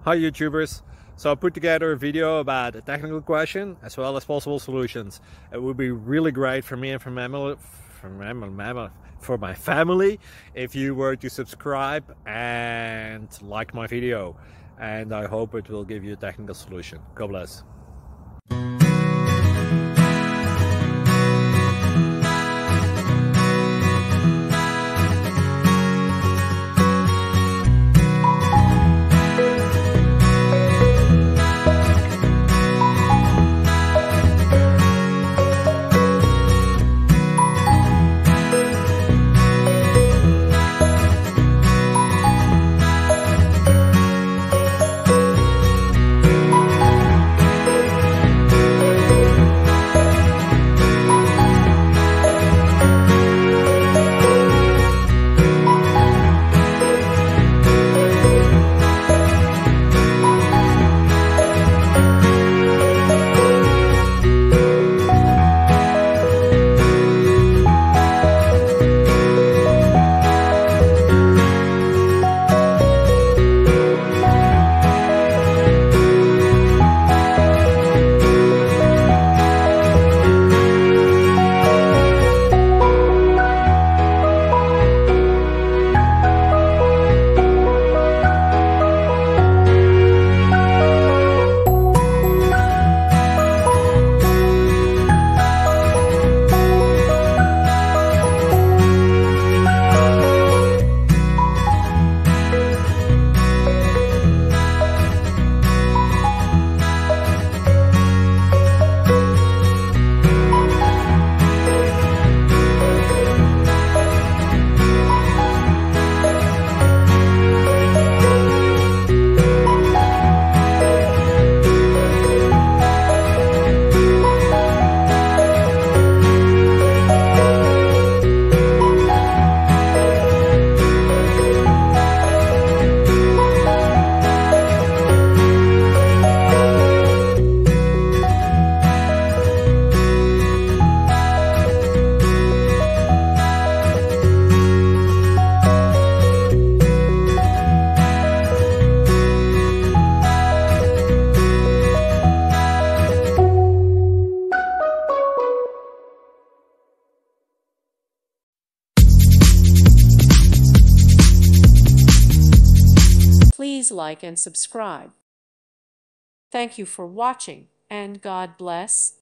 Hi YouTubers! So I put together a video about a technical question as well as possible solutions. It would be really great for me and for my family if you were to subscribe and like my video, and I hope it will give you a technical solution. God bless. Please like and subscribe. Thank you for watching, and God bless.